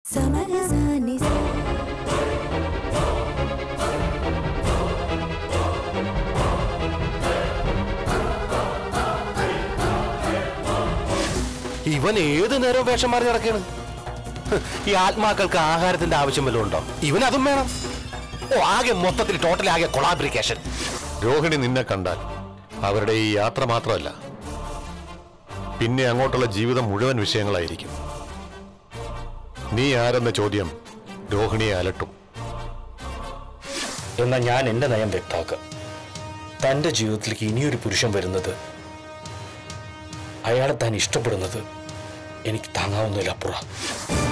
ഇവൻ ഏത് നേരവും വേഷം മാറി നടക്കാണ്. ഈ ആത്മാക്കൾക്ക് ആഹാരത്തിന്റെ ആവശ്യം വല്ലതും ഉണ്ടോ? ഇവൻ അതും വേണം. ഓ, ആകെ മൊത്തത്തിൽ ടോട്ടലി ആകെ കൊളാബ്രിക്കേഷൻ. രോഹിണി നിന്നെ കണ്ടാൽ അവരുടെ ഈ യാത്ര മാത്രമല്ല, പിന്നെ അങ്ങോട്ടുള്ള ജീവിതം മുഴുവൻ വിഷയങ്ങളായിരിക്കും. നീ ആരെന്ന ചോദ്യം രോഹിണിയെ അലട്ടും. എന്നാൽ ഞാൻ എന്റെ നയം വ്യക്തമാക്കാം. തന്റെ ജീവിതത്തിലേക്ക് ഇനിയൊരു പുരുഷൻ വരുന്നത്, അയാളെ താൻ ഇഷ്ടപ്പെടുന്നത് എനിക്ക് താങ്ങാവുന്നതിലപ്പുറം.